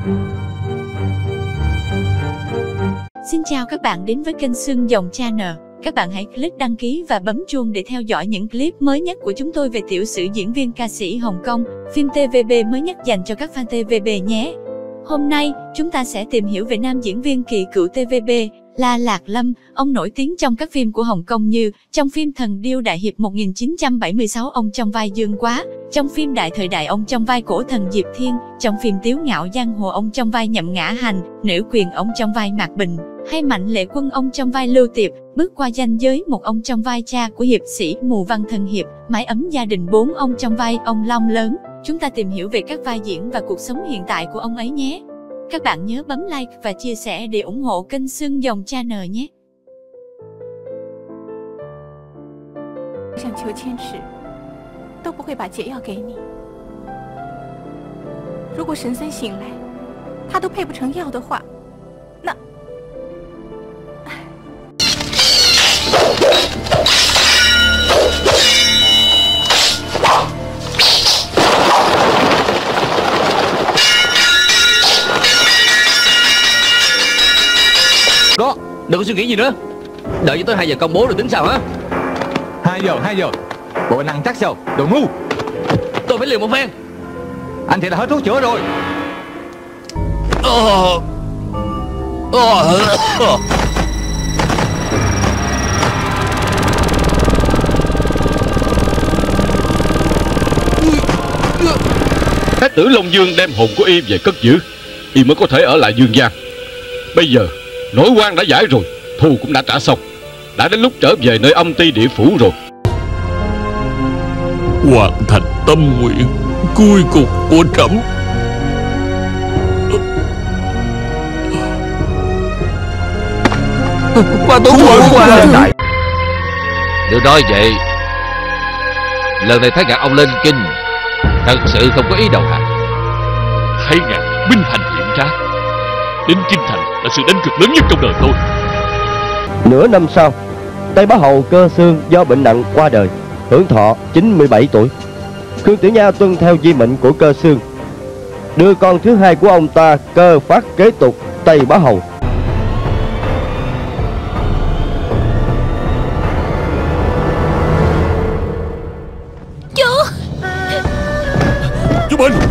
Xin chào các bạn đến với kênh Xương Dòng Channel. Các bạn hãy click đăng ký và bấm chuông để theo dõi những clip mới nhất của chúng tôi về tiểu sử diễn viên ca sĩ Hồng Kông, phim TVB mới nhất dành cho các fan TVB nhé. Hôm nay, chúng ta sẽ tìm hiểu về nam diễn viên kỳ cựu TVB, La Lạc Lâm. Ông nổi tiếng trong các phim của Hồng Kông như trong phim Thần Điêu Đại Hiệp 1976 ông trong vai Dương Quá, trong phim Đại Thời Đại ông trong vai Cổ Thần Diệp Thiên, trong phim Tiếu Ngạo Giang Hồ ông trong vai Nhậm Ngã Hành, Nữ Quyền ông trong vai Mạc Bình, hay Mạnh Lệ Quân ông trong vai Lưu Tiệp, Bước Qua Ranh Giới một ông trong vai cha của hiệp sĩ Mù Văn Thần Hiệp, Mái Ấm Gia Đình 4 ông trong vai ông Long Lớn. Chúng ta tìm hiểu về các vai diễn và cuộc sống hiện tại của ông ấy nhé. Các bạn nhớ bấm like và chia sẻ để ủng hộ kênh Xương Dòng Channel nhé. 想求千尺，都不会把解药给你。如果神僧醒来，他都配不成药的话，那…… Đó, đừng có suy nghĩ gì nữa. Đợi cho tới 2 giờ công bố rồi tính sao hả? 2 giờ. Bộ anh ăn chắc sao? Đồ ngu. Tôi phải liều một phen. Anh thì đã hết thuốc chữa rồi. Thái tử Long Dương đem hồn của y về cất giữ, y mới có thể ở lại Dương gian. Bây giờ nỗi oan đã giải rồi, thù cũng đã trả xong, đã đến lúc trở về nơi âm ti địa phủ rồi. Hoàn thành tâm nguyện cuối cùng của trẫm. Qua tốn qua. Nếu nói vậy, lần này Thái Ngạc ông lên kinh thật sự không có ý đầu hàng. Thái Ngạc binh hành hiểm trá, đến kinh thành là sự đánh cược lớn nhất trong đời tôi. Nửa năm sau, Tây Bá Hầu Cơ Xương do bệnh nặng qua đời, hưởng thọ 97 tuổi. Khương Tử Nha tuân theo di mệnh của Cơ Xương, đưa con thứ hai của ông ta Cơ Phát kế tục Tây Bá Hầu. Chú Bình!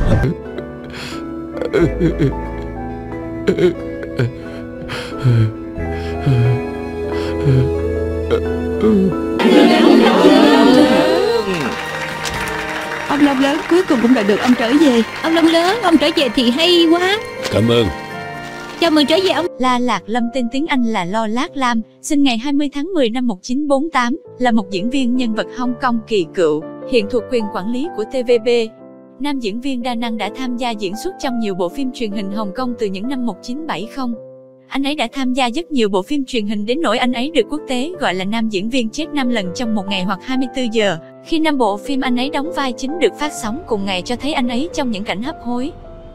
Ông Long Lớn cuối cùng cũng đợi được ông trở về. Ông Long Lớn, ông trở về thì hay quá. Cảm ơn. Chào mừng trở về ông. La Lạc Lâm tên tiếng Anh là Lo Lát Lam, sinh ngày 20 tháng 10 năm 1948, là một diễn viên nhân vật Hồng Kông kỳ cựu, hiện thuộc quyền quản lý của TVB. Nam diễn viên đa năng đã tham gia diễn xuất trong nhiều bộ phim truyền hình Hồng Kông từ những năm 1970. Anh ấy đã tham gia rất nhiều bộ phim truyền hình đến nỗi anh ấy được quốc tế gọi là nam diễn viên chết 5 lần trong một ngày hoặc 24 giờ, khi 5 bộ phim anh ấy đóng vai chính được phát sóng cùng ngày cho thấy anh ấy trong những cảnh hấp hối.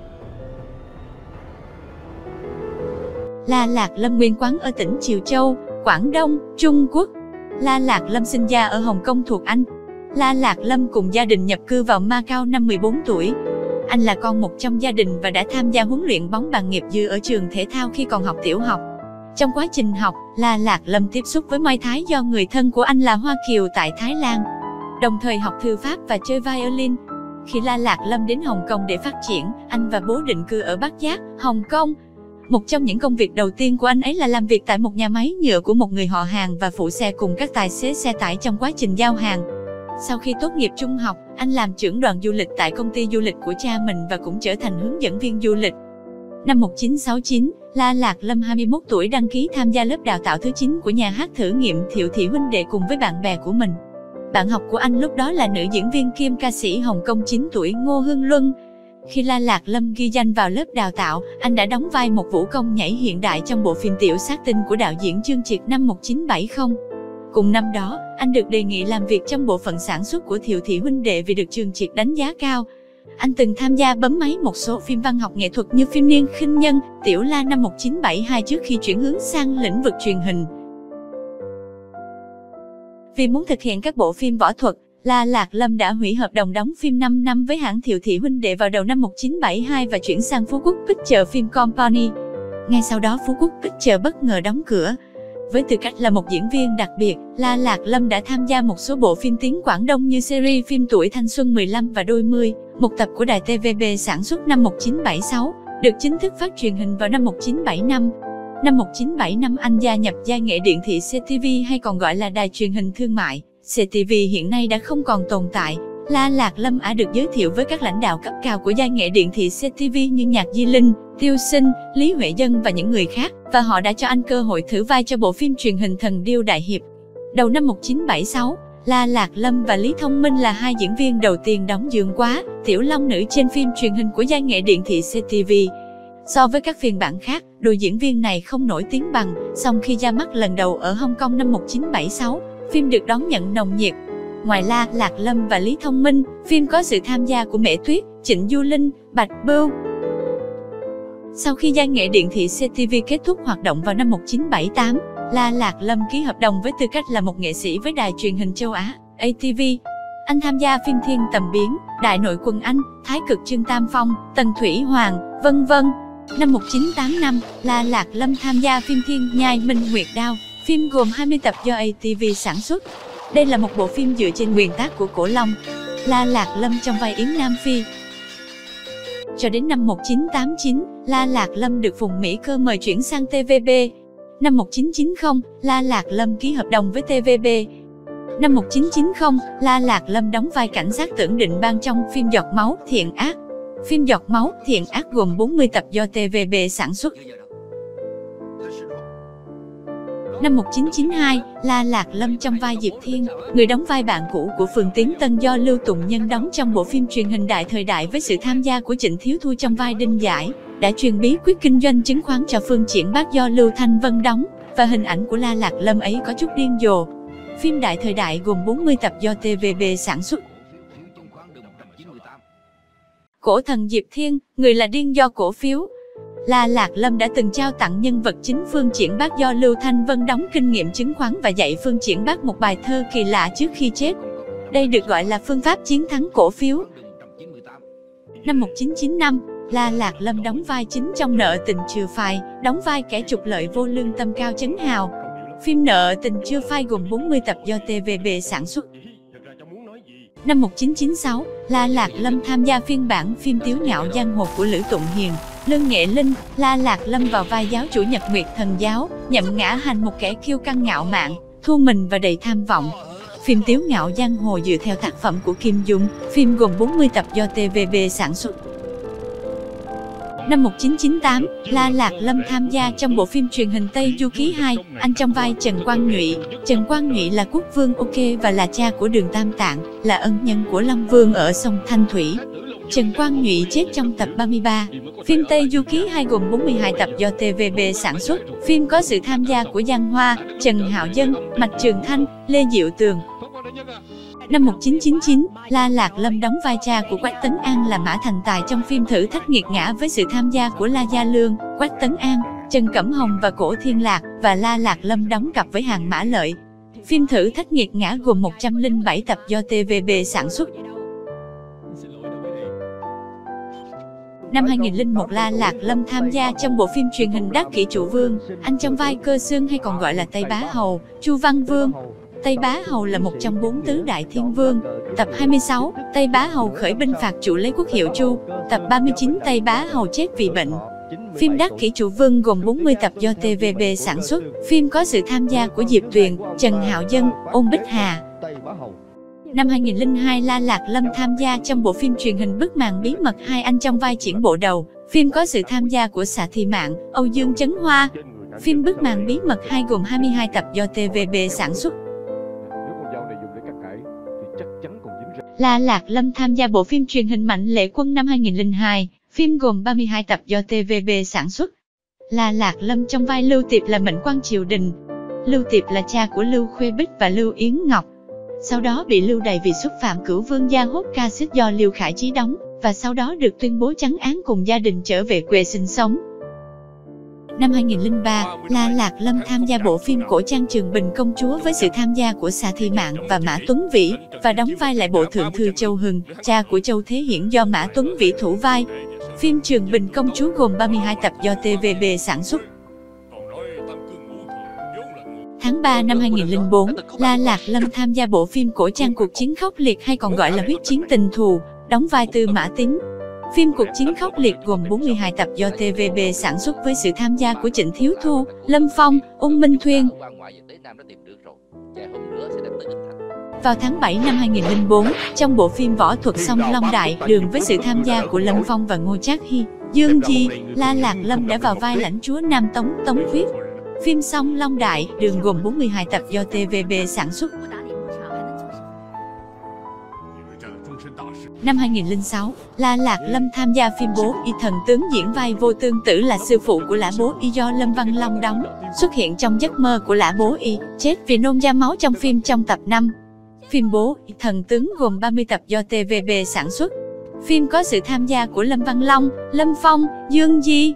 La Lạc Lâm nguyên quán ở tỉnh Triều Châu, Quảng Đông, Trung Quốc. La Lạc Lâm sinh ra ở Hồng Kông thuộc Anh. La Lạc Lâm cùng gia đình nhập cư vào Macau năm 14 tuổi. Anh là con một trong gia đình và đã tham gia huấn luyện bóng bàn nghiệp dư ở trường thể thao khi còn học tiểu học. Trong quá trình học, La Lạc Lâm tiếp xúc với Mai Thái do người thân của anh là Hoa Kiều tại Thái Lan, đồng thời học thư pháp và chơi violin. Khi La Lạc Lâm đến Hồng Kông để phát triển, anh và bố định cư ở Bắc Giác, Hồng Kông. Một trong những công việc đầu tiên của anh ấy là làm việc tại một nhà máy nhựa của một người họ hàng và phụ xe cùng các tài xế xe tải trong quá trình giao hàng. Sau khi tốt nghiệp trung học, anh làm trưởng đoàn du lịch tại công ty du lịch của cha mình và cũng trở thành hướng dẫn viên du lịch. Năm 1969, La Lạc Lâm 21 tuổi đăng ký tham gia lớp đào tạo thứ 9 của nhà hát thử nghiệm Thiệu Thị huynh đệ cùng với bạn bè của mình. Bạn học của anh lúc đó là nữ diễn viên kiêm ca sĩ Hồng Kông 9 tuổi Ngô Hương Luân. Khi La Lạc Lâm ghi danh vào lớp đào tạo, anh đã đóng vai một vũ công nhảy hiện đại trong bộ phim Tiểu Sát Tinh của đạo diễn Chương Triệt năm 1970. Cùng năm đó, anh được đề nghị làm việc trong bộ phận sản xuất của Thiệu Thị huynh đệ vì được Chương Triệt đánh giá cao. Anh từng tham gia bấm máy một số phim văn học nghệ thuật như phim Niên Khinh Nhân, Tiểu La năm 1972 trước khi chuyển hướng sang lĩnh vực truyền hình. Vì muốn thực hiện các bộ phim võ thuật, La Lạc Lâm đã hủy hợp đồng đóng phim 5 năm với hãng Thiệu Thị huynh đệ vào đầu năm 1972 và chuyển sang Phú Quốc Pictures Film Company. Ngay sau đó Phú Quốc Pictures bất ngờ đóng cửa. Với tư cách là một diễn viên đặc biệt, La Lạc Lâm đã tham gia một số bộ phim tiếng Quảng Đông như series phim Tuổi Thanh Xuân 15 và Đôi Mươi, một tập của đài TVB sản xuất năm 1976, được chính thức phát truyền hình vào năm 1975. Năm 1975 anh gia nhập giai nghệ điện thị CTV hay còn gọi là đài truyền hình thương mại. CTV hiện nay đã không còn tồn tại. La Lạc Lâm đã được giới thiệu với các lãnh đạo cấp cao của giai nghệ điện thị CTV như Nhạc Di Linh, Tiêu Sinh, Lý Huệ Dân và những người khác, và họ đã cho anh cơ hội thử vai cho bộ phim truyền hình Thần Điêu Đại Hiệp. Đầu năm 1976, La Lạc Lâm và Lý Thông Minh là hai diễn viên đầu tiên đóng Dương Quá, Tiểu Long Nữ trên phim truyền hình của giai nghệ điện thị CTV. So với các phiên bản khác, đôi diễn viên này không nổi tiếng bằng, song khi ra mắt lần đầu ở Hồng Kông năm 1976, phim được đón nhận nồng nhiệt. Ngoài La Lạc Lâm và Lý Thông Minh, phim có sự tham gia của Mễ Tuyết, Trịnh Du Linh, Bạch Bưu. Sau khi giai nghệ điện thị CTV kết thúc hoạt động vào năm 1978, La Lạc Lâm ký hợp đồng với tư cách là một nghệ sĩ với đài truyền hình châu Á, ATV. Anh tham gia phim Thiên Tầm Biến, Đại Nội Quân Anh, Thái Cực Trương Tam Phong, Tần Thủy Hoàng, vân vân. Năm 1985, La Lạc Lâm tham gia phim Thiên Nhai Minh Nguyệt Đao, phim gồm 20 tập do ATV sản xuất. Đây là một bộ phim dựa trên nguyên tác của Cổ Long. La Lạc Lâm trong vai Yến Nam Phi. Cho đến năm 1989, La Lạc Lâm được Phùng Mỹ Cơ mời chuyển sang TVB. Năm 1990, La Lạc Lâm ký hợp đồng với TVB. Năm 1990, La Lạc Lâm đóng vai cảnh sát Tưởng Định Bang trong phim Giọt Máu, Thiện Ác. Phim Giọt Máu, Thiện Ác gồm 40 tập do TVB sản xuất. Năm 1992, La Lạc Lâm trong vai Diệp Thiên, người đóng vai bạn cũ của Phường Tiến Tân do Lưu Tùng Nhân đóng trong bộ phim truyền hình Đại Thời Đại với sự tham gia của Trịnh Thiếu Thu trong vai Đinh Giải, đã truyền bí quyết kinh doanh chứng khoán cho Phương Triển Bác do Lưu Thanh Vân đóng, và hình ảnh của La Lạc Lâm ấy có chút điên rồ. Phim Đại Thời Đại gồm 40 tập do TVB sản xuất. Cổ thần Diệp Thiên, người là điên do cổ phiếu. La Lạc Lâm đã từng trao tặng nhân vật chính Phương Triển Bác do Lưu Thanh Vân đóng kinh nghiệm chứng khoán và dạy Phương Triển Bác một bài thơ kỳ lạ trước khi chết. Đây được gọi là phương pháp chiến thắng cổ phiếu. Năm 1995, La Lạc Lâm đóng vai chính trong Nợ Tình Chưa Phai, đóng vai kẻ trục lợi vô lương tâm Cao Chấn Hào. Phim Nợ Tình Chưa Phai gồm 40 tập do TVB sản xuất. Năm 1996, La Lạc Lâm tham gia phiên bản phim Tiếu Ngạo Giang Hồ của Lữ Tụng Hiền, Lương Nghệ Linh. La Lạc Lâm vào vai giáo chủ Nhật Nguyệt Thần Giáo, nhậm ngã hành một kẻ kiêu căng ngạo mạn, thu mình và đầy tham vọng. Phim Tiếu Ngạo Giang Hồ dựa theo tác phẩm của Kim Dung, phim gồm 40 tập do TVB sản xuất. Năm 1998, La Lạc Lâm tham gia trong bộ phim truyền hình Tây Du Ký 2, anh trong vai Trần Quang Nhụy. Trần Quang Nhụy là quốc vương OK và là cha của Đường Tam Tạng, là ân nhân của Long Vương ở sông Thanh Thủy. Trần Quang Nhụy chết trong tập 33. Phim Tây Du Ký 2 gồm 42 tập do TVB sản xuất. Phim có sự tham gia của Giang Hoa, Trần Hạo Dân, Mạch Trường Thanh, Lê Diệu Tường. Năm 1999, La Lạc Lâm đóng vai cha của Quách Tấn An là Mã Thành Tài trong phim Thử Thách Nghiệt Ngã với sự tham gia của La Gia Lương, Quách Tấn An, Trần Cẩm Hồng và Cổ Thiên Lạc, và La Lạc Lâm đóng cặp với Hàng Mã Lợi. Phim Thử Thách Nghiệt Ngã gồm 107 tập do TVB sản xuất. Năm 2001, La Lạc Lâm tham gia trong bộ phim truyền hình Đắc Kỷ Trụ Vương, anh trong vai Cơ Xương hay còn gọi là Tây Bá Hầu, Chu Văn Vương. Tây Bá Hầu là một trong 4 tứ đại thiên vương. Tập 26, Tây Bá Hầu khởi binh phạt Trụ lấy quốc hiệu Chu. Tập 39, Tây Bá Hầu chết vì bệnh. Phim Đắc Kỷ Trụ Vương gồm 40 tập do TVB sản xuất. Phim có sự tham gia của Diệp Tuyền, Trần Hạo Dân, Ôn Bích Hà. Năm 2002, La Lạc Lâm tham gia trong bộ phim truyền hình Bức Màn Bí Mật 2, anh trong vai Triển Bộ Đầu. Phim có sự tham gia của Xạ Thị Mạn, Âu Dương Chấn Hoa. Phim Bức Màn Bí Mật 2 gồm 22 tập do TVB sản xuất. La Lạc Lâm tham gia bộ phim truyền hình Mạnh Lệ Quân năm 2002, phim gồm 32 tập do TVB sản xuất. La Lạc Lâm trong vai Lưu Tiệp là mệnh quan triều đình. Lưu Tiệp là cha của Lưu Khuê Bích và Lưu Yến Ngọc. Sau đó bị lưu đày vì xúc phạm Cửu Vương Gia Hốt ca xích do Liêu Khải Chí đóng, và sau đó được tuyên bố trắng án cùng gia đình trở về quê sinh sống. Năm 2003, La Lạc Lâm tham gia bộ phim cổ trang Trường Bình Công Chúa với sự tham gia của Sa Thi Mạn và Mã Tuấn Vĩ, và đóng vai lại bộ thượng thư Châu Hưng, cha của Châu Thế Hiển do Mã Tuấn Vĩ thủ vai. Phim Trường Bình Công Chúa gồm 32 tập do TVB sản xuất. Tháng 3 năm 2004, La Lạc Lâm tham gia bộ phim cổ trang Cuộc Chiến Khốc Liệt hay còn gọi là Huyết Chiến Tình Thù, đóng vai Tư Mã Tín. Phim Cuộc Chiến Khốc Liệt gồm 42 tập do TVB sản xuất với sự tham gia của Trịnh Thiếu Thu, Lâm Phong, Ung Minh Thuyên. Vào tháng 7 năm 2004, trong bộ phim Võ Thuật Song Long Đại Đường với sự tham gia của Lâm Phong và Ngô Trác Hy, Dương Di, La Lạc Lâm đã vào vai lãnh chúa Nam Tống Tống Khuyết. Phim Song Long Đại Đường gồm 42 tập do TVB sản xuất. Năm 2006, La Lạc Lâm tham gia phim Bố Y Thần Tướng diễn vai Vô Tương Tử là sư phụ của Lã Bố Y do Lâm Văn Long đóng, xuất hiện trong giấc mơ của Lã Bố Y, chết vì nôn ra máu trong phim trong tập 5. Phim Bố Y Thần Tướng gồm 30 tập do TVB sản xuất. Phim có sự tham gia của Lâm Văn Long, Lâm Phong, Dương Di.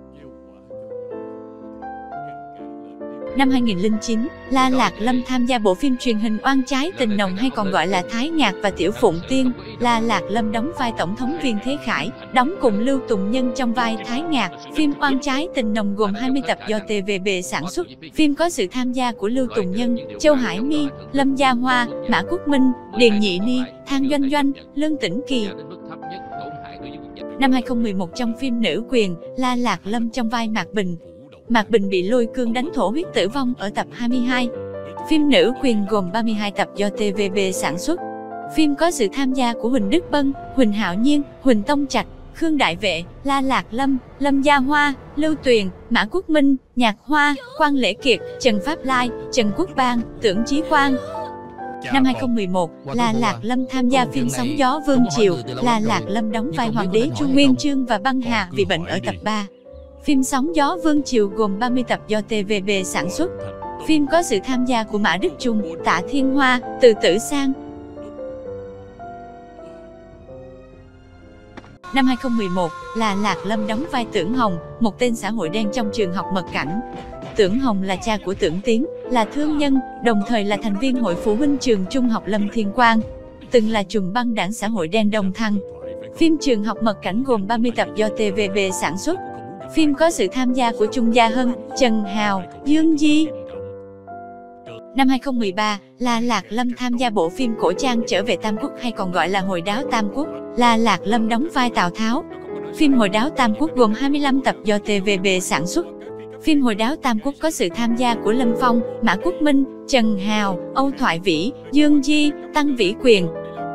Năm 2009, La Lạc Lâm tham gia bộ phim truyền hình Oan Trái Tình Nồng hay còn gọi là Thái Ngạc và Tiểu Phụng Tiên. La Lạc Lâm đóng vai Tổng thống Viên Thế Khải, đóng cùng Lưu Tùng Nhân trong vai Thái Ngạc. Phim Oan Trái Tình Nồng gồm 20 tập do TVB sản xuất. Phim có sự tham gia của Lưu Tùng Nhân, Châu Hải My, Lâm Gia Hoa, Mã Quốc Minh, Điền Nhị Ni, Thang Doanh Doanh, Lương Tĩnh Kỳ. Năm 2011 trong phim Nữ Quyền, La Lạc Lâm trong vai Mạc Bình. Mạc Bình bị lôi cương đánh thổ huyết tử vong ở tập 22. Phim Nữ Quyền gồm 32 tập do TVB sản xuất. Phim có sự tham gia của Huỳnh Đức Bân, Huỳnh Hạo Nhiên, Huỳnh Tông Trạch, Khương Đại Vệ, La Lạc Lâm, Lâm Gia Hoa, Lưu Tuyền, Mã Quốc Minh, Nhạc Hoa, Quang Lễ Kiệt, Trần Pháp Lai, Trần Quốc Bang, Tưởng Chí Quang. Năm 2011, La Lạc Lâm tham gia phim Sóng Gió Vương Triều. La Lạc Lâm đóng vai Hoàng đế Chu Nguyên Chương và Băng Hà vì bệnh ở tập 3. Phim Sóng Gió Vương Triều gồm 30 tập do TVB sản xuất. Phim có sự tham gia của Mã Đức Trung, Tạ Thiên Hoa, Từ Tử Sang. Năm 2011, La Lạc Lâm đóng vai Tưởng Hồng, một tên xã hội đen trong trường học Mật Cảnh. Tưởng Hồng là cha của Tưởng Tiến, là thương nhân, đồng thời là thành viên hội phụ huynh trường trung học Lâm Thiên Quang, từng là trùm băng đảng xã hội đen Đông Thăng. Phim Trường học Mật Cảnh gồm 30 tập do TVB sản xuất. Phim có sự tham gia của Trung Gia Hân, Trần Hào, Dương Di. Năm 2013, La Lạc Lâm tham gia bộ phim cổ trang Trở Về Tam Quốc hay còn gọi là Hồi Đáo Tam Quốc. La Lạc Lâm đóng vai Tào Tháo. Phim Hồi Đáo Tam Quốc gồm 25 tập do TVB sản xuất. Phim Hồi Đáo Tam Quốc có sự tham gia của Lâm Phong, Mã Quốc Minh, Trần Hào, Âu Thoại Vĩ, Dương Di, Tăng Vĩ Quyền.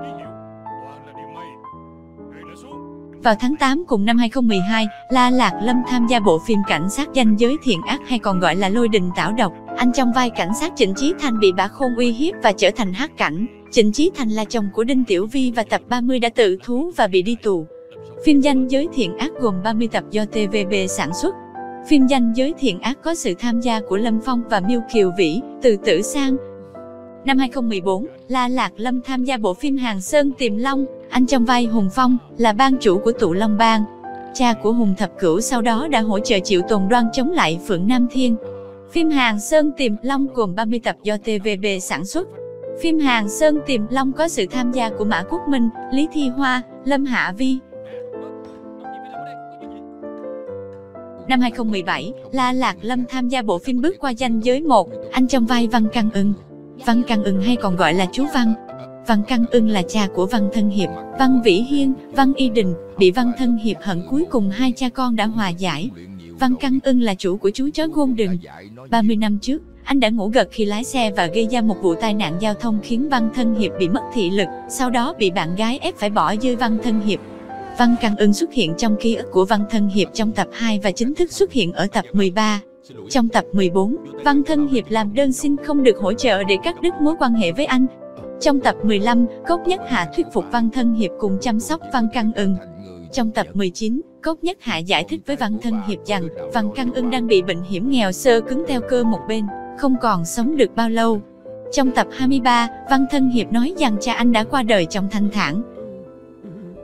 Vào tháng 8 cùng năm 2012, La Lạc Lâm tham gia bộ phim Cảnh sát danh giới thiện ác hay còn gọi là Lôi Đình Tảo Độc. Anh trong vai cảnh sát Trịnh Chí Thành bị Bả Khôn uy hiếp và trở thành hắc cảnh. Trịnh Chí Thành là chồng của Đinh Tiểu Vi và tập 30 đã tự thú và bị đi tù. Phim Danh Giới Thiện Ác gồm 30 tập do TVB sản xuất. Phim Danh Giới Thiện Ác có sự tham gia của Lâm Phong và Miêu Kiều Vĩ, Từ Tử Sang. Năm 2014, La Lạc Lâm tham gia bộ phim Hàng Sơn Tìm Long. Anh trong vai Hùng Phong là ban chủ của Tụ Long Bang. Cha của Hùng Thập Cửu sau đó đã hỗ trợ Triệu Tồn Đoan chống lại Phượng Nam Thiên. Phim Hàng Sơn Tìm Long gồm 30 tập do TVB sản xuất. Phim Hàng Sơn Tìm Long có sự tham gia của Mã Quốc Minh, Lý Thi Hoa, Lâm Hạ Vi. Năm 2017, La Lạc Lâm tham gia bộ phim Bước Qua Ranh Giới 1. Anh trong vai Văn Căn Ưng. Văn Căn Ưng hay còn gọi là chú Văn. Văn Căn Ưng là cha của Văn Thân Hiệp, Văn Vĩ Hiên, Văn Y Đình, bị Văn Thân Hiệp hận, cuối cùng hai cha con đã hòa giải. Văn Căn Ưng là chủ của chú chó Golden. 30 năm trước, anh đã ngủ gật khi lái xe và gây ra một vụ tai nạn giao thông khiến Văn Thân Hiệp bị mất thị lực, sau đó bị bạn gái ép phải bỏ rơi Văn Thân Hiệp. Văn Căn Ưng xuất hiện trong ký ức của Văn Thân Hiệp trong tập 2 và chính thức xuất hiện ở tập 13. Trong tập 14, Văn Thân Hiệp làm đơn xin không được hỗ trợ để cắt đứt mối quan hệ với anh. Trong tập 15, Cốc Nhất Hạ thuyết phục Văn Thân Hiệp cùng chăm sóc Văn Căn Ưng. Trong tập 19, Cốc Nhất Hạ giải thích với Văn Thân Hiệp rằng Văn Căn Ưng đang bị bệnh hiểm nghèo xơ cứng teo cơ một bên, không còn sống được bao lâu. Trong tập 23, Văn Thân Hiệp nói rằng cha anh đã qua đời trong thanh thản.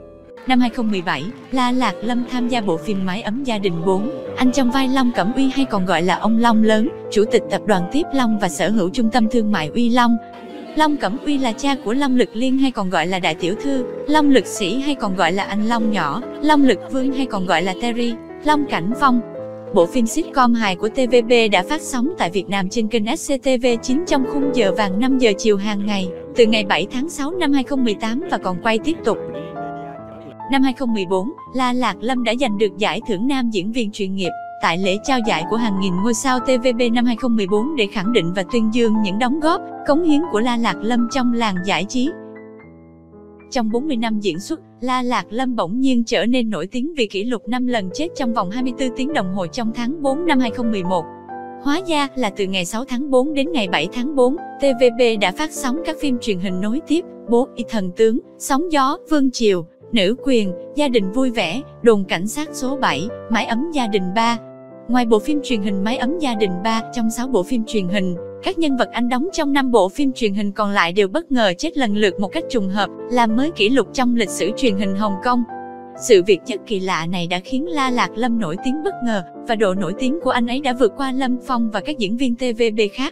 Năm 2017, La Lạc Lâm tham gia bộ phim Mái ấm gia đình 4. Anh trong vai Long Cẩm Uy hay còn gọi là ông Long Lớn, chủ tịch tập đoàn Tiếp Long và sở hữu trung tâm thương mại Uy Long. Long Cẩm Uy là cha của Long Lực Liên hay còn gọi là Đại Tiểu Thư, Long Lực Sĩ hay còn gọi là anh Long Nhỏ, Long Lực Vương hay còn gọi là Terry, Long Cảnh Phong. Bộ phim sitcom hài của TVB đã phát sóng tại Việt Nam trên kênh SCTV9 trong khung giờ vàng 5 giờ chiều hàng ngày, từ ngày 7 tháng 6 năm 2018 và còn quay tiếp tục. Năm 2014, La Lạc Lâm đã giành được giải thưởng nam diễn viên chuyên nghiệp tại lễ trao giải của hàng nghìn ngôi sao TVB năm 2014 để khẳng định và tuyên dương những đóng góp, cống hiến của La Lạc Lâm trong làng giải trí. Trong 40 năm diễn xuất, La Lạc Lâm bỗng nhiên trở nên nổi tiếng vì kỷ lục 5 lần chết trong vòng 24 tiếng đồng hồ trong tháng 4 năm 2011. Hóa ra là từ ngày 6 tháng 4 đến ngày 7 tháng 4, TVB đã phát sóng các phim truyền hình nối tiếp: Bố Y Thần Tướng, Sóng Gió, Vương Triều, Nữ Quyền, Gia Đình Vui Vẻ, Đồn Cảnh Sát số 7, Mái ấm gia đình 3. Ngoài bộ phim truyền hình Mái ấm gia đình 3, trong 6 bộ phim truyền hình, các nhân vật anh đóng trong 5 bộ phim truyền hình còn lại đều bất ngờ chết lần lượt một cách trùng hợp, làm mới kỷ lục trong lịch sử truyền hình Hồng Kông. Sự việc rất kỳ lạ này đã khiến La Lạc Lâm nổi tiếng bất ngờ, và độ nổi tiếng của anh ấy đã vượt qua Lâm Phong và các diễn viên TVB khác.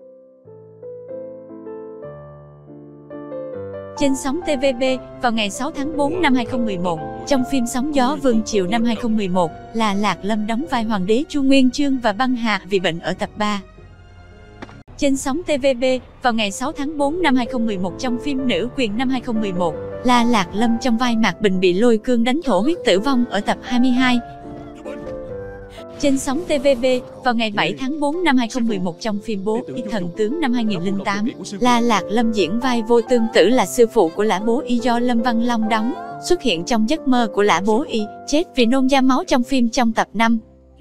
Trên sóng TVB, vào ngày 6 tháng 4 năm 2011, trong phim Sóng Gió Vương Triều năm 2011, La Lạc Lâm đóng vai Hoàng đế Chu Nguyên Chương và Băng Hà vì bệnh ở tập 3. Trên sóng TVB, vào ngày 6 tháng 4 năm 2011 trong phim Nữ Quyền năm 2011, La Lạc Lâm trong vai Mạc Bình bị lôi cương đánh thổ huyết tử vong ở tập 22. Trên sóng TVB, vào ngày 7 tháng 4 năm 2011 trong phim Bố Y Thần Tướng năm 2008, La Lạc Lâm diễn vai Vô Tương Tử là sư phụ của Lã Bố Y do Lâm Văn Long đóng, xuất hiện trong giấc mơ của Lã Bố Y, chết vì nôn ra máu trong phim trong tập 5.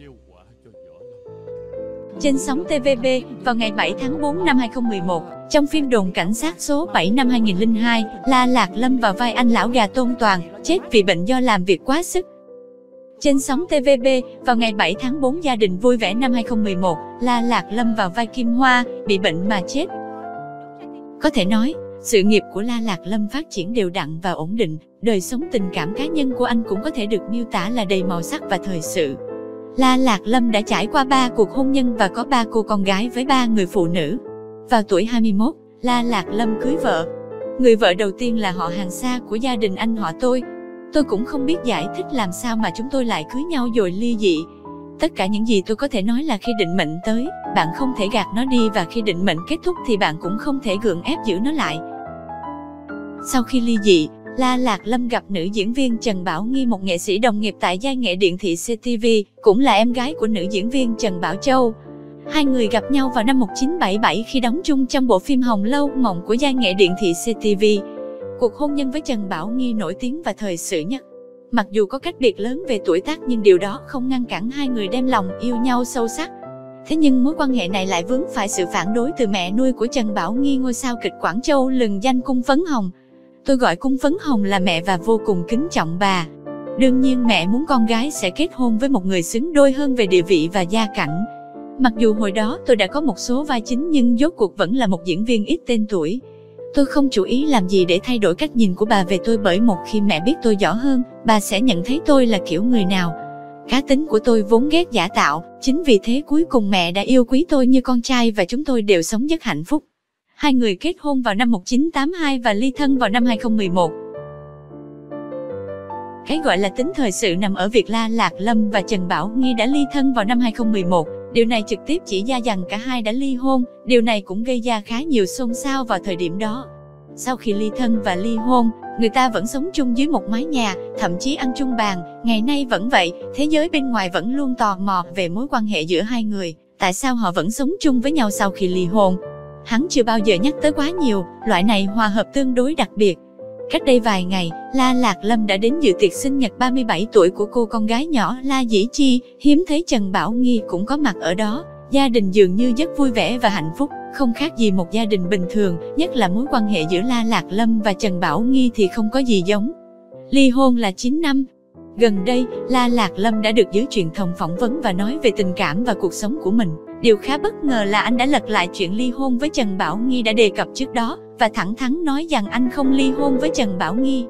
Trên sóng TVB, vào ngày 7 tháng 4 năm 2011, trong phim Đồn Cảnh Sát số 7 năm 2002, La Lạc Lâm vào vai anh lão gà Tôn Toàn, chết vì bệnh do làm việc quá sức. Trên sóng TVB, vào ngày 7 tháng 4 Gia Đình Vui Vẻ năm 2011, La Lạc Lâm vào vai Kim Hoa, bị bệnh mà chết. Có thể nói, sự nghiệp của La Lạc Lâm phát triển đều đặn và ổn định, đời sống tình cảm cá nhân của anh cũng có thể được miêu tả là đầy màu sắc và thời sự. La Lạc Lâm đã trải qua 3 cuộc hôn nhân và có 3 cô con gái với 3 người phụ nữ. Vào tuổi 21, La Lạc Lâm cưới vợ. Người vợ đầu tiên là họ hàng xa của gia đình anh họ tôi. Tôi cũng không biết giải thích làm sao mà chúng tôi lại cưới nhau rồi ly dị. Tất cả những gì tôi có thể nói là khi định mệnh tới, bạn không thể gạt nó đi, và khi định mệnh kết thúc thì bạn cũng không thể gượng ép giữ nó lại. Sau khi ly dị, La Lạc Lâm gặp nữ diễn viên Trần Bảo Nghi, một nghệ sĩ đồng nghiệp tại Giai Nghệ Điện Thị CTV, cũng là em gái của nữ diễn viên Trần Bảo Châu. Hai người gặp nhau vào năm 1977 khi đóng chung trong bộ phim Hồng Lâu Mộng của Giai Nghệ Điện Thị CTV. Cuộc hôn nhân với Trần Bảo Nghi nổi tiếng và thời sự nhất. Mặc dù có cách biệt lớn về tuổi tác nhưng điều đó không ngăn cản hai người đem lòng yêu nhau sâu sắc. Thế nhưng mối quan hệ này lại vướng phải sự phản đối từ mẹ nuôi của Trần Bảo Nghi, ngôi sao kịch Quảng Châu lừng danh Cung Phấn Hồng. Tôi gọi Cung Phấn Hồng là mẹ và vô cùng kính trọng bà. Đương nhiên mẹ muốn con gái sẽ kết hôn với một người xứng đôi hơn về địa vị và gia cảnh. Mặc dù hồi đó tôi đã có một số vai chính nhưng rốt cuộc vẫn là một diễn viên ít tên tuổi. Tôi không chủ ý làm gì để thay đổi cách nhìn của bà về tôi, bởi một khi mẹ biết tôi rõ hơn, bà sẽ nhận thấy tôi là kiểu người nào. Cá tính của tôi vốn ghét giả tạo, chính vì thế cuối cùng mẹ đã yêu quý tôi như con trai và chúng tôi đều sống rất hạnh phúc. Hai người kết hôn vào năm 1982 và ly thân vào năm 2011. Cái gọi là tính thời sự nằm ở việc La Lạc Lâm và Trần Bảo Nghi đã ly thân vào năm 2011. Điều này trực tiếp chỉ ra rằng cả hai đã ly hôn. Điều này cũng gây ra khá nhiều xôn xao vào thời điểm đó. Sau khi ly thân và ly hôn, người ta vẫn sống chung dưới một mái nhà, thậm chí ăn chung bàn. Ngày nay vẫn vậy, thế giới bên ngoài vẫn luôn tò mò về mối quan hệ giữa hai người. Tại sao họ vẫn sống chung với nhau sau khi ly hôn? Hắn chưa bao giờ nhắc tới quá nhiều, loại này hòa hợp tương đối đặc biệt. Cách đây vài ngày, La Lạc Lâm đã đến dự tiệc sinh nhật 37 tuổi của cô con gái nhỏ La Dĩ Chi, hiếm thấy Trần Bảo Nghi cũng có mặt ở đó. Gia đình dường như rất vui vẻ và hạnh phúc, không khác gì một gia đình bình thường, nhất là mối quan hệ giữa La Lạc Lâm và Trần Bảo Nghi thì không có gì giống. Ly hôn là 9 năm. Gần đây, La Lạc Lâm đã được giới truyền thông phỏng vấn và nói về tình cảm và cuộc sống của mình. Điều khá bất ngờ là anh đã lật lại chuyện ly hôn với Trần Bảo Nghi đã đề cập trước đó, và thẳng thắn nói rằng anh không ly hôn với Trần Bảo Nghi.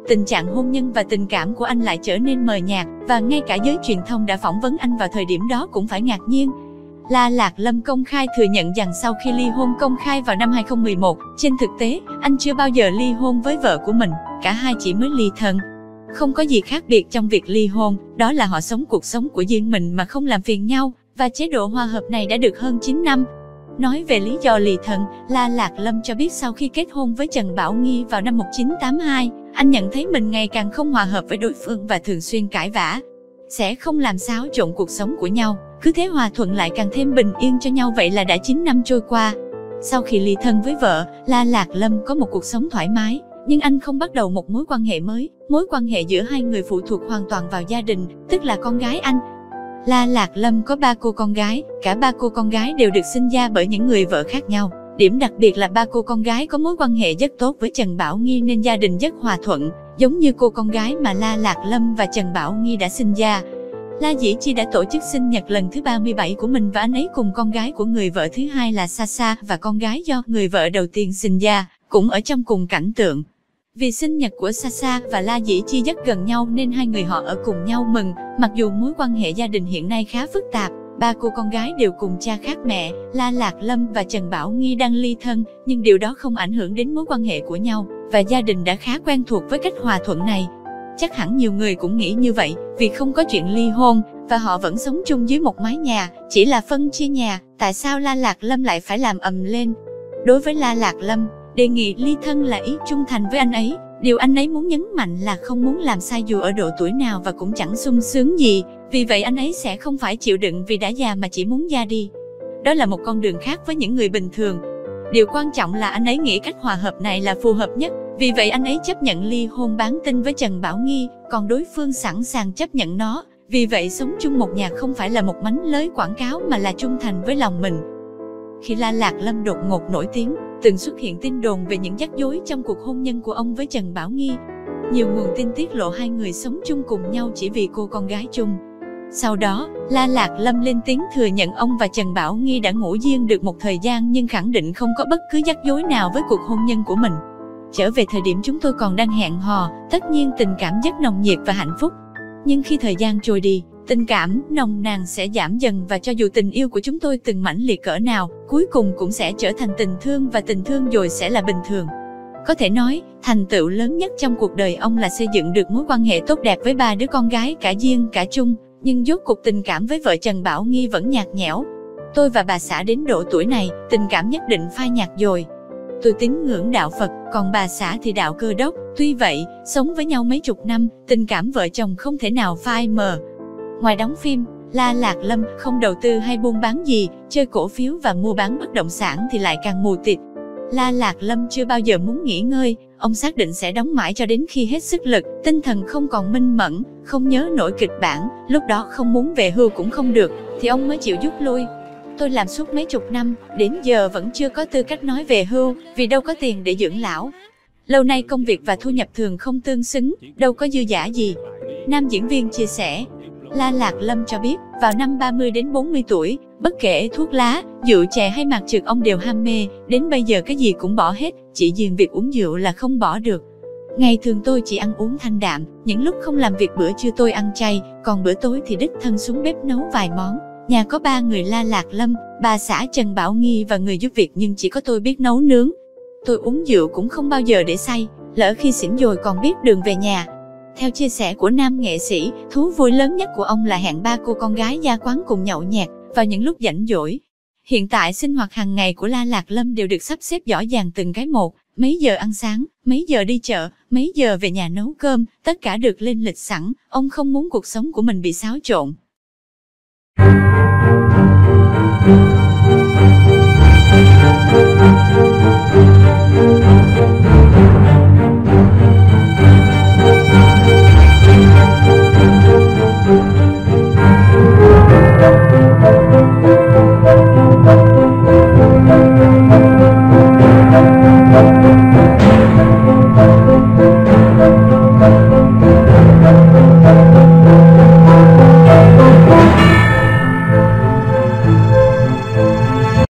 tình trạng hôn nhân và tình cảm của anh lại trở nên mờ nhạt, và ngay cả giới truyền thông đã phỏng vấn anh vào thời điểm đó cũng phải ngạc nhiên. La Lạc Lâm công khai thừa nhận rằng sau khi ly hôn công khai vào năm 2011, trên thực tế, anh chưa bao giờ ly hôn với vợ của mình, cả hai chỉ mới ly thân. Không có gì khác biệt trong việc ly hôn, đó là họ sống cuộc sống của riêng mình mà không làm phiền nhau, và chế độ hòa hợp này đã được hơn 9 năm. Nói về lý do ly thân, La Lạc Lâm cho biết sau khi kết hôn với Trần Bảo Nghi vào năm 1982, anh nhận thấy mình ngày càng không hòa hợp với đối phương và thường xuyên cãi vã. Sẽ không làm xáo trộn cuộc sống của nhau, cứ thế hòa thuận lại càng thêm bình yên cho nhau. Vậy là đã 9 năm trôi qua. Sau khi ly thân với vợ, La Lạc Lâm có một cuộc sống thoải mái, nhưng anh không bắt đầu một mối quan hệ mới. Mối quan hệ giữa hai người phụ thuộc hoàn toàn vào gia đình, tức là con gái anh. La Lạc Lâm có 3 cô con gái, cả 3 cô con gái đều được sinh ra bởi những người vợ khác nhau. Điểm đặc biệt là 3 cô con gái có mối quan hệ rất tốt với Trần Bảo Nghi nên gia đình rất hòa thuận, giống như cô con gái mà La Lạc Lâm và Trần Bảo Nghi đã sinh ra. La Dĩ Chi đã tổ chức sinh nhật lần thứ 37 của mình và anh ấy cùng con gái của người vợ thứ hai là Sasa và con gái do người vợ đầu tiên sinh ra, cũng ở trong cùng cảnh tượng. Vì sinh nhật của Sasa và La Dĩ Chi rất gần nhau nên hai người họ ở cùng nhau mừng, mặc dù mối quan hệ gia đình hiện nay khá phức tạp. 3 cô con gái đều cùng cha khác mẹ, La Lạc Lâm và Trần Bảo Nghi đang ly thân, nhưng điều đó không ảnh hưởng đến mối quan hệ của nhau, và gia đình đã khá quen thuộc với cách hòa thuận này. Chắc hẳn nhiều người cũng nghĩ như vậy, vì không có chuyện ly hôn, và họ vẫn sống chung dưới một mái nhà, chỉ là phân chia nhà, tại sao La Lạc Lâm lại phải làm ầm lên? Đối với La Lạc Lâm, đề nghị ly thân là ý trung thành với anh ấy. Điều anh ấy muốn nhấn mạnh là không muốn làm sai dù ở độ tuổi nào và cũng chẳng sung sướng gì, vì vậy anh ấy sẽ không phải chịu đựng vì đã già mà chỉ muốn ra đi. Đó là một con đường khác với những người bình thường. Điều quan trọng là anh ấy nghĩ cách hòa hợp này là phù hợp nhất, vì vậy anh ấy chấp nhận ly hôn bán tin với Trần Bảo Nghi, còn đối phương sẵn sàng chấp nhận nó. Vì vậy sống chung một nhà không phải là một mánh lới quảng cáo mà là trung thành với lòng mình. Khi La Lạc Lâm đột ngột nổi tiếng, từng xuất hiện tin đồn về những rắc rối trong cuộc hôn nhân của ông với Trần Bảo Nghi. Nhiều nguồn tin tiết lộ hai người sống chung cùng nhau chỉ vì cô con gái chung. Sau đó, La Lạc Lâm lên tiếng thừa nhận ông và Trần Bảo Nghi đã ngủ riêng được một thời gian nhưng khẳng định không có bất cứ rắc rối nào với cuộc hôn nhân của mình. Trở về thời điểm chúng tôi còn đang hẹn hò, tất nhiên tình cảm rất nồng nhiệt và hạnh phúc. Nhưng khi thời gian trôi đi, tình cảm nồng nàn sẽ giảm dần và cho dù tình yêu của chúng tôi từng mãnh liệt cỡ nào, cuối cùng cũng sẽ trở thành tình thương và tình thương rồi sẽ là bình thường. Có thể nói, thành tựu lớn nhất trong cuộc đời ông là xây dựng được mối quan hệ tốt đẹp với 3 đứa con gái cả riêng cả chung, nhưng rốt cuộc tình cảm với vợ Trần Bảo Nghi vẫn nhạt nhẽo. Tôi và bà xã đến độ tuổi này, tình cảm nhất định phai nhạt rồi. Tôi tín ngưỡng đạo Phật, còn bà xã thì đạo Cơ Đốc. Tuy vậy, sống với nhau mấy chục năm, tình cảm vợ chồng không thể nào phai mờ. Ngoài đóng phim, La Lạc Lâm không đầu tư hay buôn bán gì, chơi cổ phiếu và mua bán bất động sản thì lại càng mù tịt. La Lạc Lâm chưa bao giờ muốn nghỉ ngơi, ông xác định sẽ đóng mãi cho đến khi hết sức lực, tinh thần không còn minh mẫn, không nhớ nổi kịch bản, lúc đó không muốn về hưu cũng không được, thì ông mới chịu rút lui. Tôi làm suốt mấy chục năm, đến giờ vẫn chưa có tư cách nói về hưu, vì đâu có tiền để dưỡng lão. Lâu nay công việc và thu nhập thường không tương xứng, đâu có dư dả gì. Nam diễn viên chia sẻ. La Lạc Lâm cho biết, vào năm 30 đến 40 tuổi, bất kể thuốc lá, rượu chè hay mạt trượt ông đều ham mê, đến bây giờ cái gì cũng bỏ hết, chỉ riêng việc uống rượu là không bỏ được. Ngày thường tôi chỉ ăn uống thanh đạm, những lúc không làm việc bữa trưa tôi ăn chay, còn bữa tối thì đích thân xuống bếp nấu vài món. Nhà có 3 người La Lạc Lâm, bà xã Trần Bảo Nghi và người giúp việc nhưng chỉ có tôi biết nấu nướng. Tôi uống rượu cũng không bao giờ để say, lỡ khi xỉn rồi còn biết đường về nhà. Theo chia sẻ của nam nghệ sĩ, thú vui lớn nhất của ông là hẹn 3 cô con gái ra quán cùng nhậu nhẹt vào những lúc rảnh rỗi. Hiện tại sinh hoạt hàng ngày của La Lạc Lâm đều được sắp xếp rõ ràng từng cái một, mấy giờ ăn sáng, mấy giờ đi chợ, mấy giờ về nhà nấu cơm, tất cả được lên lịch sẵn, ông không muốn cuộc sống của mình bị xáo trộn.